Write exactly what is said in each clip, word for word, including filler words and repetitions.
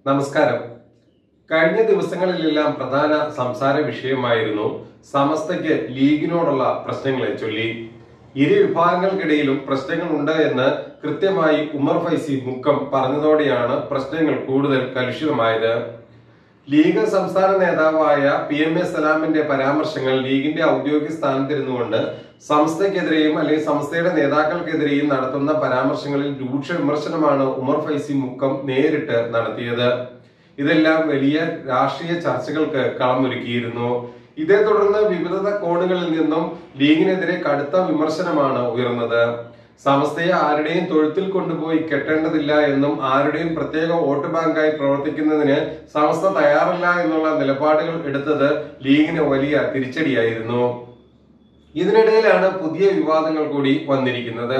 നമസ്കാരം. കഴിഞ്ഞ ദിവസങ്ങളിലെല്ലാം പ്രധാന സംസാര വിഷയമായിരുന്നു സമസ്തയ്ക്ക് ലീഗിനോടുള്ള പ്രശ്നങ്ങളെ ചൊല്ലി. ഇരു വിഭാഗങ്ങൾക്കിടയിലും പ്രശ്നങ്ങളുണ്ട് എന്ന് കൃത്യമായി ഉമർ ഫൈസി മുക്കം പറഞ്ഞതോടെയാണ് പ്രശ്നങ്ങൾ കൂടുതൽ കലുഷിതമായത്. ലീഗ് സംസ്ഥാന നേതാവായ പി എം എ സലാമിന്റെ പരാമർശങ്ങൾ ലീഗിന്റെ ഔദ്യോഗിക സ്ഥാനത്തിരുന്നുകൊണ്ട് സംസ്ഥയ്ക്കെതിരെയും അല്ലെങ്കിൽ സംസ്ഥയുടെ നേതാക്കൾക്കെതിരെയും നടത്തുന്ന പരാമർശങ്ങളിൽ രൂക്ഷ വിമർശനമാണ് ഉമർ ഫൈസി മുക്കം നേരിട്ട് നടത്തിയത്. ഇതെല്ലാം വലിയ രാഷ്ട്രീയ ചർച്ചകൾക്ക് കളമൊരുക്കിയിരുന്നു. ഇതേ തുടർന്ന് വിവിധ കോണുകളിൽ നിന്നും ലീഗിനെതിരെ കടുത്ത വിമർശനമാണ് ഉയർന്നത്. സമസ്തയെ ആരുടെയും തൊഴുത്തിൽ കൊണ്ടുപോയി കെട്ടേണ്ടതില്ല എന്നും ആരുടെയും പ്രത്യേക വോട്ട് ബാങ്കായി പ്രവർത്തിക്കുന്നതിന് സമസ്ത തയ്യാറല്ല എന്നുള്ള നിലപാടുകൾ എടുത്തത് ലീഗിന് വലിയ തിരിച്ചടിയായിരുന്നു. ഇതിനിടയിലാണ് പുതിയ വിവാദങ്ങൾ കൂടി വന്നിരിക്കുന്നത്.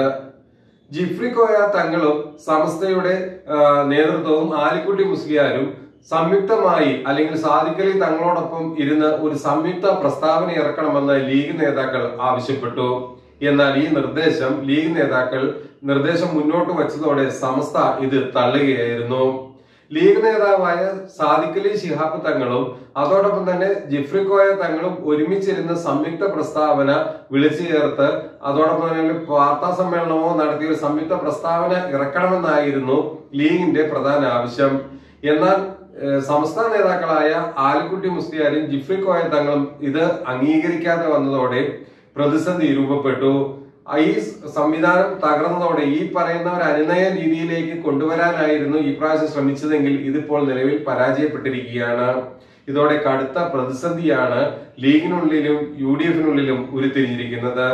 ജിഫ്രി കോയ തങ്ങളും സമസ്തയുടെ നേതൃത്വവും ആലിക്കുട്ടി മുസ്ലിയാരും സംയുക്തമായി അല്ലെങ്കിൽ സാദിഖലി തങ്ങളോടൊപ്പം ഇരുന്ന് ഒരു സംയുക്ത പ്രസ്താവന ഇറക്കണമെന്ന് ലീഗ് നേതാക്കൾ ആവശ്യപ്പെട്ടു. എന്നാൽ ഈ നിർദ്ദേശം ലീഗ് നേതാക്കൾ നിർദ്ദേശം മുന്നോട്ട് വച്ചതോടെ സമസ്ത ഇത് തള്ളുകയായിരുന്നു. ലീഗ് നേതാവായ സാദിഖലി ശിഹാബ് തങ്ങളും അതോടൊപ്പം തന്നെ ജിഫ്രി കോയ തങ്ങളും ഒരുമിച്ചിരുന്ന് സംയുക്ത പ്രസ്താവന വിളിച്ചു ചേർത്ത് അതോടൊപ്പം തന്നെ വാർത്താ സമ്മേളനമോ നടത്തിയ ഒരു സംയുക്ത പ്രസ്താവന ഇറക്കണമെന്നായിരുന്നു ലീഗിന്റെ പ്രധാന ആവശ്യം. എന്നാൽ സംസ്ഥാന നേതാക്കളായ ആലിക്കുട്ടി മുസ്ലിയാരും ജിഫ്രി കോയ തങ്ങളും ഇത് അംഗീകരിക്കാതെ വന്നതോടെ പ്രതിസന്ധി രൂപപ്പെട്ടു. ഈ സംവിധാനം തകർന്നതോടെ ഈ പറയുന്ന ഒരു അനുനയ രീതിയിലേക്ക് കൊണ്ടുവരാനായിരുന്നു ഈ പ്രാവശ്യം ശ്രമിച്ചതെങ്കിൽ ഇതിപ്പോൾ നിലവിൽ പരാജയപ്പെട്ടിരിക്കുകയാണ്. ഇതോടെ കടുത്ത പ്രതിസന്ധിയാണ് ലീഗിനുള്ളിലും യു ഡി എഫിനുള്ളിലും ഉരുത്തിരിഞ്ഞിരിക്കുന്നത്.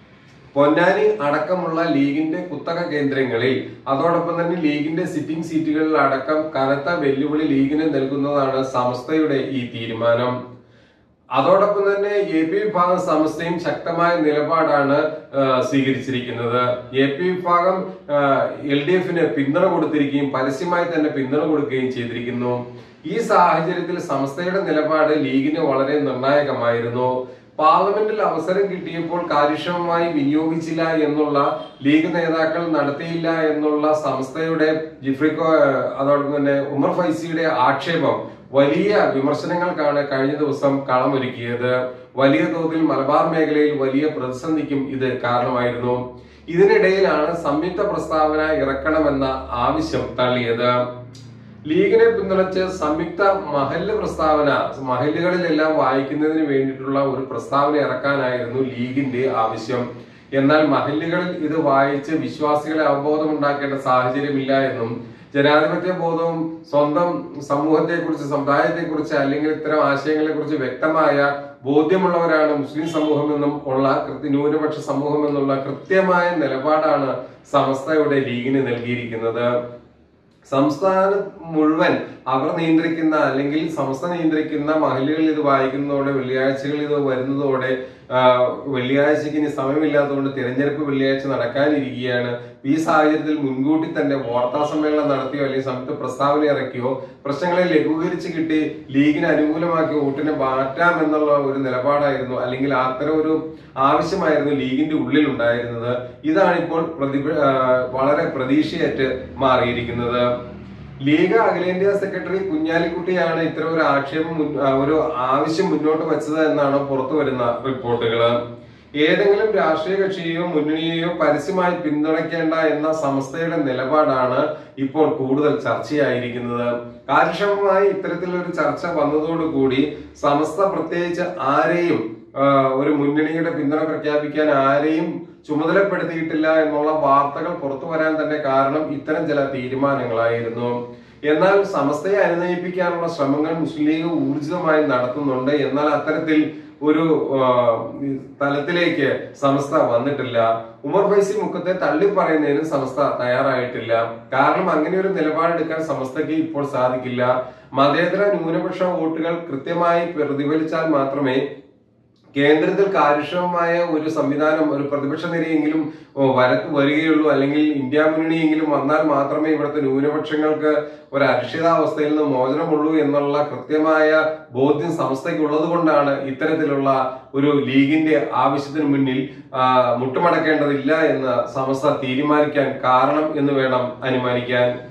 പൊന്നാനി അടക്കമുള്ള ലീഗിന്റെ കുത്തക കേന്ദ്രങ്ങളിൽ അതോടൊപ്പം തന്നെ ലീഗിന്റെ സിറ്റിംഗ് സീറ്റുകളിൽ അടക്കം കനത്ത വെല്ലുവിളി ലീഗിന് നൽകുന്നതാണ് സമസ്തയുടെ ഈ തീരുമാനം. അതോടൊപ്പം തന്നെ എ പി വിഭാഗം സമസ്തയും ശക്തമായ നിലപാടാണ് സ്വീകരിച്ചിരിക്കുന്നത്. എ പി വിഭാഗം എൽ ഡി എഫിന് പിന്തുണ കൊടുത്തിരിക്കുകയും പരസ്യമായി തന്നെ പിന്തുണ കൊടുക്കുകയും ചെയ്തിരിക്കുന്നു. ഈ സാഹചര്യത്തിൽ സമസ്തയുടെ നിലപാട് ലീഗിന് വളരെ നിർണായകമായിരുന്നു. പാർലമെന്റിൽ അവസരം കിട്ടിയപ്പോൾ കാര്യക്ഷമമായി വിനിയോഗിച്ചില്ല എന്നുള്ള ലീഗ് നേതാക്കൾ നടത്തിയില്ല എന്നുള്ള സമസ്തയുടെ ജിഫ്രിക്കോ അതോടൊപ്പം തന്നെ ഉമർ ഫൈസിയുടെ ആക്ഷേപം വലിയ വിമർശനങ്ങൾക്കാണ് കഴിഞ്ഞ ദിവസം കളമൊരുക്കിയത്. വലിയ തോതിൽ മലബാർ മേഖലയിൽ വലിയ പ്രതിസന്ധിക്കും ഇത് കാരണമായിരുന്നു. ഇതിനിടയിലാണ് സംയുക്ത പ്രസ്താവന ഇറക്കണമെന്ന ആവശ്യം തള്ളിയത്. ലീഗിനെ പിന്തുണച്ച് സംയുക്ത മഹല്ല് പ്രസ്താവന മഹല്ലുകളിലെല്ലാം വായിക്കുന്നതിന് വേണ്ടിയിട്ടുള്ള ഒരു പ്രസ്താവന ഇറക്കാനായിരുന്നു ലീഗിന്റെ ആവശ്യം. എന്നാൽ മഹല്ലുകളിൽ ഇത് വായിച്ച് വിശ്വാസികളെ അവബോധമുണ്ടാക്കേണ്ട സാഹചര്യമില്ല എന്നും ജനാധിപത്യ ബോധവും സ്വന്തം സമൂഹത്തെക്കുറിച്ച് സമുദായത്തെക്കുറിച്ച് അല്ലെങ്കിൽ ഇത്തരം ആശയങ്ങളെ കുറിച്ച് വ്യക്തമായ ബോധ്യമുള്ളവരാണ് മുസ്ലിം സമൂഹം എന്നും ഉള്ള ന്യൂനപക്ഷ സമൂഹം എന്നുള്ള കൃത്യമായ നിലപാടാണ് സമസ്തയുടെ ലീഗിന് നൽകിയിരിക്കുന്നത്. സംസ്ഥാനം മുഴുവൻ അവർ നിയന്ത്രിക്കുന്ന അല്ലെങ്കിൽ സംസ്ഥ നിയന്ത്രിക്കുന്ന മഹല്ലുകളിൽ ഇത് വായിക്കുന്നതോടെ വെള്ളിയാഴ്ചകളിൽ ഇത് വരുന്നതോടെ വെള്ളിയാഴ്ചക്ക് ഇനി സമയമില്ലാത്തതുകൊണ്ട് തിരഞ്ഞെടുപ്പ് വെള്ളിയാഴ്ച നടക്കാനിരിക്കുകയാണ്. ഈ സാഹചര്യത്തിൽ മുൻകൂട്ടി തന്നെ വാർത്താ സമ്മേളനം നടത്തിയോ അല്ലെങ്കിൽ സംയുക്ത പ്രസ്താവന ഇറക്കിയോ പ്രശ്നങ്ങളെ ലഘൂകരിച്ച് കിട്ടി ലീഗിന് അനുകൂലമാക്കി വോട്ടിനെ മാറ്റാം എന്നുള്ള ഒരു നിലപാടായിരുന്നു അല്ലെങ്കിൽ അത്തരം ഒരു ആവശ്യമായിരുന്നു ലീഗിന്റെ ഉള്ളിൽ ഉണ്ടായിരുന്നത്. ഇതാണിപ്പോൾ പ്രതി വളരെ പ്രതീക്ഷയേറ്റ് മാറിയിരിക്കുന്നത്. ലീഗ് അഖിലേന്ത്യാ സെക്രട്ടറി കുഞ്ഞാലിക്കുട്ടിയാണ് ഇത്തരം ഒരു ആക്ഷേപം ഒരു ആവശ്യം മുന്നോട്ട് വെച്ചത് എന്നാണ് പുറത്തു വരുന്ന റിപ്പോർട്ടുകൾ. ഏതെങ്കിലും രാഷ്ട്രീയ കക്ഷിയെയോ മുന്നണിയെയോ പരസ്യമായി പിന്തുണയ്ക്കേണ്ട എന്ന സമസ്തയുടെ നിലപാടാണ് ഇപ്പോൾ കൂടുതൽ ചർച്ചയായിരിക്കുന്നത്. കാര്യക്ഷമമായി ഇത്തരത്തിലൊരു ചർച്ച വന്നതോടുകൂടി സമസ്ത പ്രത്യേകിച്ച് ആരെയും ഒരു മുന്നണിയുടെ പിന്തുണ പ്രഖ്യാപിക്കാൻ ആരെയും ചുമതലപ്പെടുത്തിയിട്ടില്ല എന്നുള്ള വാർത്തകൾ പുറത്തു വരാൻ തന്നെ കാരണം ഇത്തരം ചില തീരുമാനങ്ങളായിരുന്നു. എന്നാൽ സമസ്തയെ അനുനയിപ്പിക്കാനുള്ള ശ്രമങ്ങൾ മുസ്ലിം ലീഗ് ഊർജിതമായി നടത്തുന്നുണ്ട്. എന്നാൽ അത്തരത്തിൽ ഒരു തലത്തിലേക്ക് സമസ്ത വന്നിട്ടില്ല. ഉമർ ഫൈസി മുക്കത്തെ തള്ളിപ്പറയുന്നതിന് സമസ്ത തയ്യാറായിട്ടില്ല. കാരണം അങ്ങനെ ഒരു നിലപാടെടുക്കാൻ സമസ്തയ്ക്ക് ഇപ്പോൾ സാധിക്കില്ല. മതേതര ന്യൂനപക്ഷ വോട്ടുകൾ കൃത്യമായി പ്രതിഫലിച്ചാൽ മാത്രമേ കേന്ദ്രത്തിൽ കാര്യക്ഷമമായ ഒരു സംവിധാനം ഒരു പ്രതിപക്ഷ നിരയെങ്കിലും വരത്ത് വരികയുള്ളൂ അല്ലെങ്കിൽ ഇന്ത്യ മുന്നണിയെങ്കിലും വന്നാൽ മാത്രമേ ഇവിടുത്തെ ന്യൂനപക്ഷങ്ങൾക്ക് ഒരു അരക്ഷിതാവസ്ഥയിൽ നിന്ന് മോചനമുള്ളൂ എന്നുള്ള കൃത്യമായ ബോധ്യം സമസ്തയ്ക്കുള്ളത് കൊണ്ടാണ് ഇത്തരത്തിലുള്ള ഒരു ലീഗിന്റെ ആവശ്യത്തിന് മുന്നിൽ മുട്ടുമടക്കേണ്ടതില്ല എന്ന് സമസ്ത തീരുമാനിക്കാൻ കാരണം എന്ന് വേണം അനുമാനിക്കാൻ.